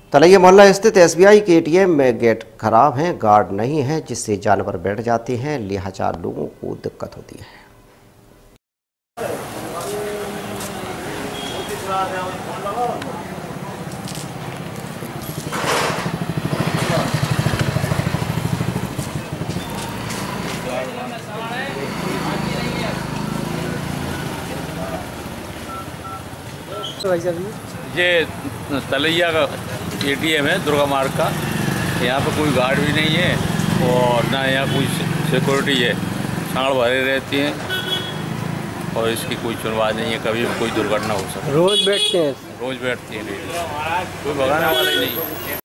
तलैया मोहल्ला स्थित एसबीआई के एटीएम में गेट खराब हैं, गार्ड नहीं है, जिससे जानवर बैठ जाते हैं, लिहाजा लोगों को दिक्कत होती है। ये तलैया का एटीएम है दुर्गा मार्ग का। यहाँ पे कोई गार्ड भी नहीं है और ना यहाँ कोई सिक्योरिटी है। छाड़ भरे रहती हैं और इसकी कोई सुनवाई नहीं है। कभी भी कोई दुर्घटना हो सकती है। रोज बैठते हैं? रोज बैठती है, कोई भगाने वाला ही नहीं।